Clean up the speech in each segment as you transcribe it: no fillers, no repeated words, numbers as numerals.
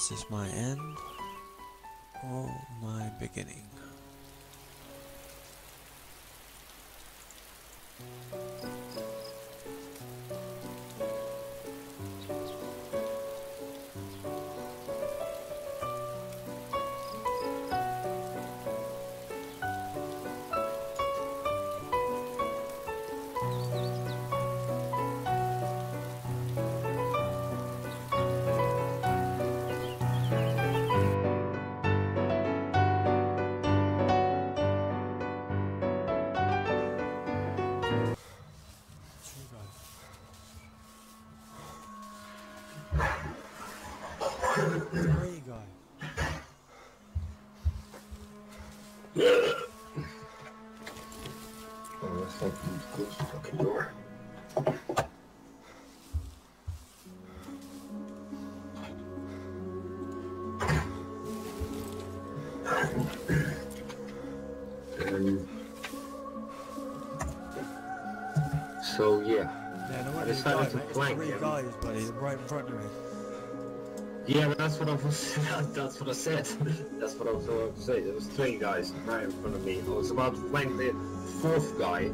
Is this my end or my beginning? Three guy. Oh, that's like close the fucking door. So yeah, I decided to flank three him. guys, buddy, right in front of me. Yeah, but that's what I was. That's what I said. That's what I was about to say. There was three guys right in front of me. I was about to flank the fourth guy,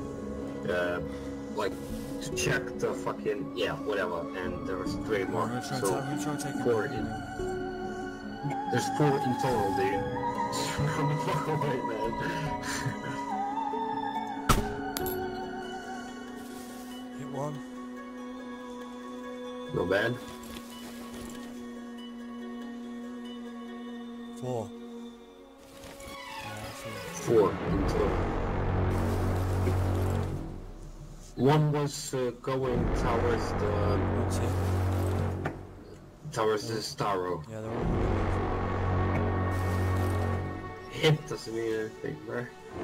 like to check the fucking whatever. And there was three more. I'm trying So to take four in. There's four in total, dude. Run the fuck away, man. Hit one. No bad. Four. Four in total. One was going towards the Starro. Yeah, they're all. Hit doesn't mean anything, bro.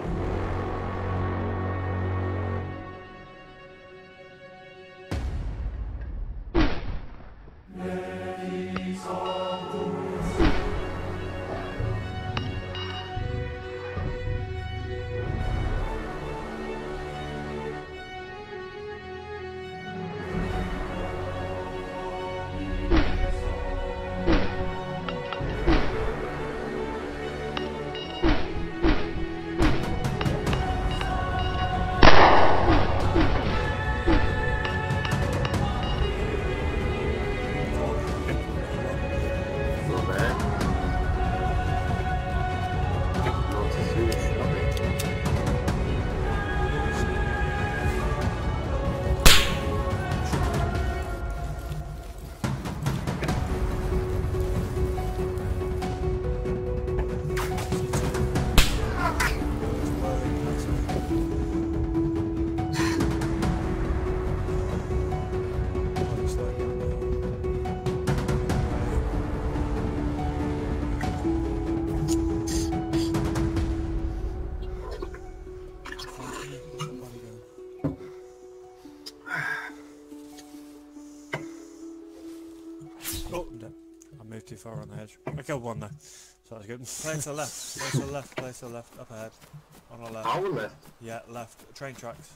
Oh, I'm dead. I moved too far on the edge. I killed one though, so that's good. Place to the left, place to the left, place to the left, up ahead. On our left. Our left? Yeah, left. Train tracks.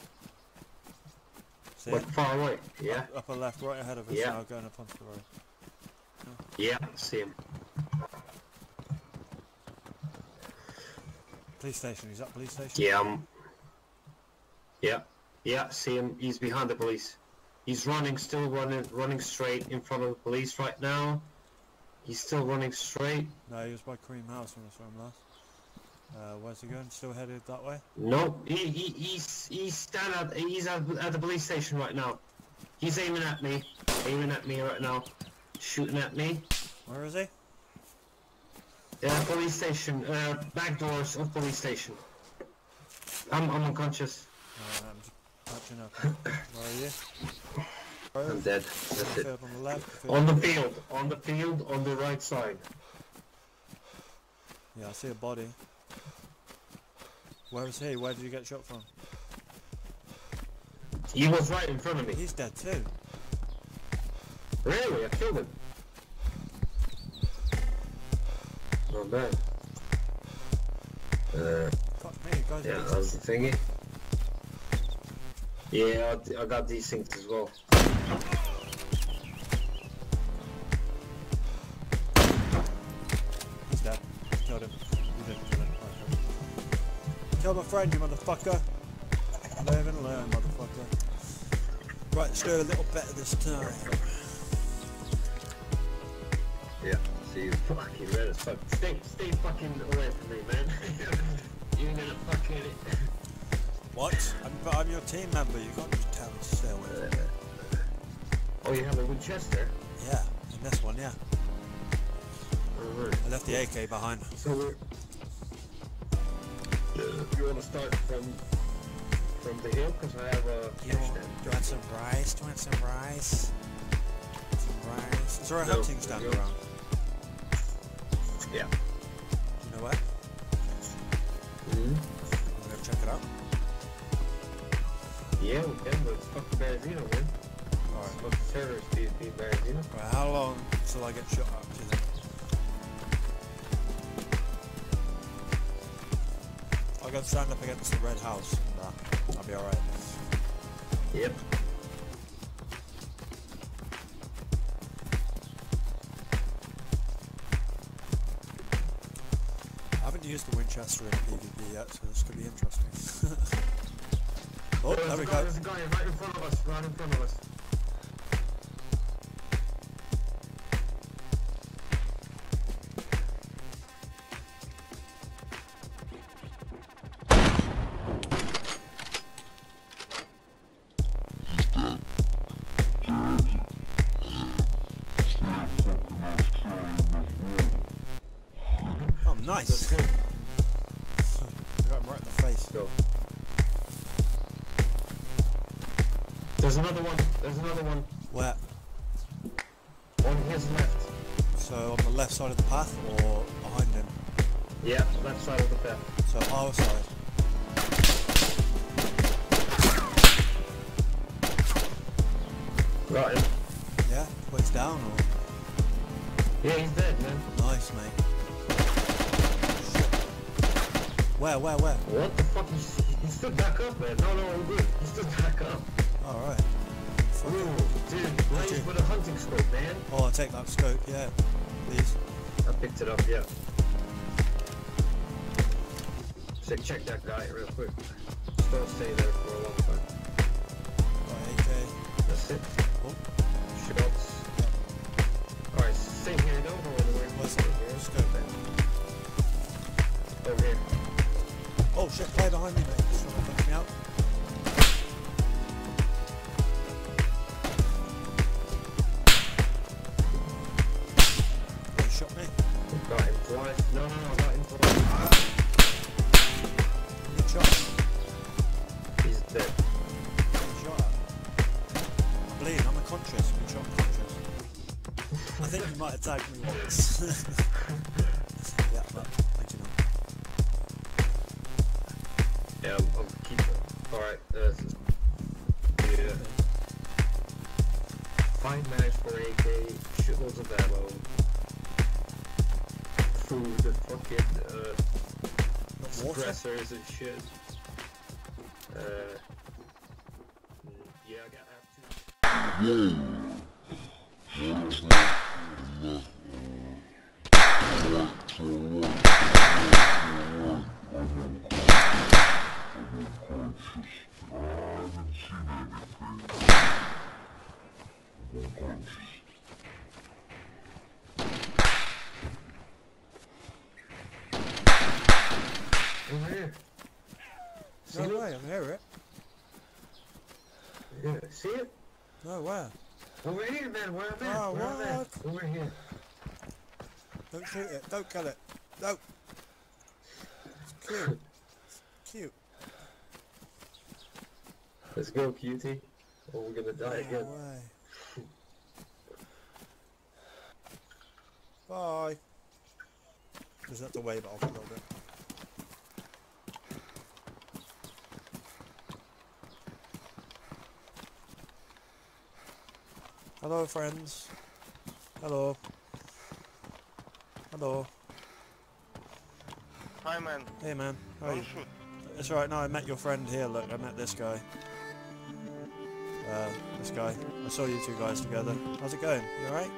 See What, it? far away? Yeah? Upper left, right ahead of us Yeah. now, going up onto the road. Yeah, see him. Police station, he's at police station? Yeah, yeah, see him. He's behind the police. He's running, still running straight in front of the police right now. He's still running straight. No, he was by Cream House when I saw him last. Where's he going? Still headed that way? No, he's at the police station right now. He's aiming at me right now, shooting at me. Where is he? Police station, back doors of police station. I'm unconscious. I'm just patching up. Where are you? I'm dead. That's it. On the left. On the field, on the right side. Yeah, I see a body. Where is he? Where did you get shot from? He was right in front of me. He's dead too. Really? I killed him. Not bad. Fuck me, guys. Yeah, that was the thingy. Yeah, I got these things as well. Kill my friend, you motherfucker. Live and learn, motherfucker. Right, let's do a little better this time. Yeah, see you fucking red as fuck. Stay fucking away from me, man. You're gonna fucking... What? I'm your team member, you can't just tell me to stay away from me. Oh, you have a Winchester? Yeah, in this one, yeah. Alright. I left the AK behind. So we're... You wanna start from the hill? Because I have a Do you cash want some rice? Do you want some rice? Some rice? Is there a hunting stand around? Yeah. You know what? Mm-hmm. I'm gonna check it out. Yeah, we can, but it's fucking Berezino, man. Alright. Fucking terrorists, these Berezino. Right, how long till I get shot up, do you think? I'll go stand up against the red house and I'll be alright. Yep. I haven't used the Winchester in PvP yet, so this could be interesting. Oh, there we go. There's a guy right in front of us, right in front of us. Oh, nice! I got him right in the face. Go. There's another one. There's another one. Where? On his left. So on the left side of the path or behind him? Yeah, left side of the path. So our side. Got him. Yeah? Well, he's down or? Yeah, he's dead, man. Nice, mate. Shit. Where? What the fuck? He stood back up, man. No, I'm good. He stood back up. Alright. Ooh, dude, Blaze with a hunting scope, man. Oh, I'll take that scope, yeah. Please. I picked it up, yeah. So check that guy real quick. Just don't stay there for a long time. Right, AK. That's it. Oh. Shots. Alright, stay here, don't go anywhere. Where's Stay the here. scope then? Over here. Oh shit, play behind me, mate. He's trying to knock me out. Oh, he shot me. Got him twice. No, got him twice. Good shot. He's dead. Good shot. I'm bleeding, I'm unconscious. Good shot, unconscious. I think you might have tagged me once. Yeah, but thank you, man. Yeah, I'll keep it. Alright, yeah. 5 mags for AK, shitloads of ammo, food, fucking, Water? suppressors and shit. Yeah, I got over here. See No it? way, I hear it. Yeah, see it? No, where? Over here, man, where I'm at. Oh, where I'm at. what? Over here. Don't shoot it, don't kill it. No! It's cute. It's cute. Let's go, cutie. Or we're gonna die No again. way. Bye. Just have to wave it off a little bit. Hello, friends. Hello. Hello. Hi, man. Hey, man. How are Don't you? shoot. It's alright, no, I met your friend here, look, I met this guy. This guy. I saw you two guys together. How's it going? You alright?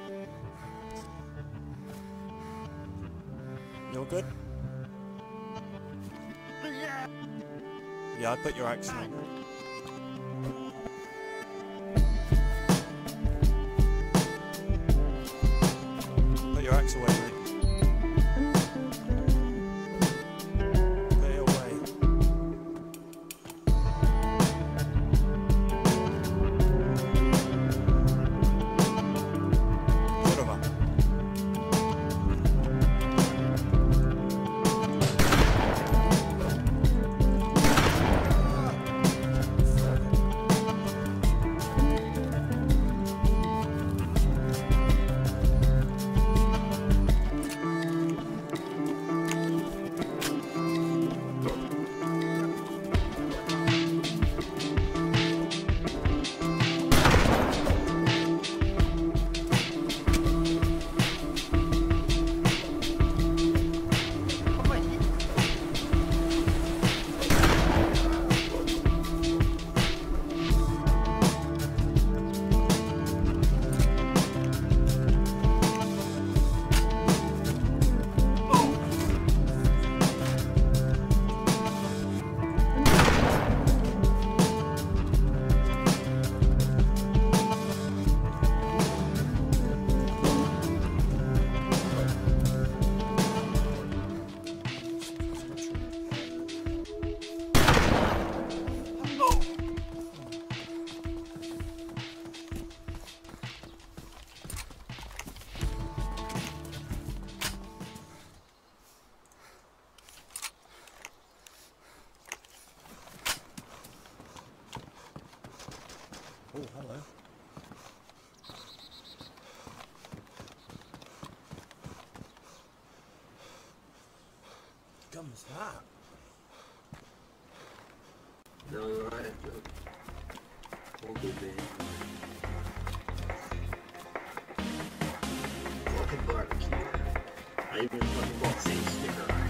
You all good? Yeah. Yeah, I'd put your axe on. Put your axe away, mate. Put it away. Kurwa. Oh, hello. Gum's that? No, you're right. All good, man. Fucking barbecue. I even fucking bought the same sticker.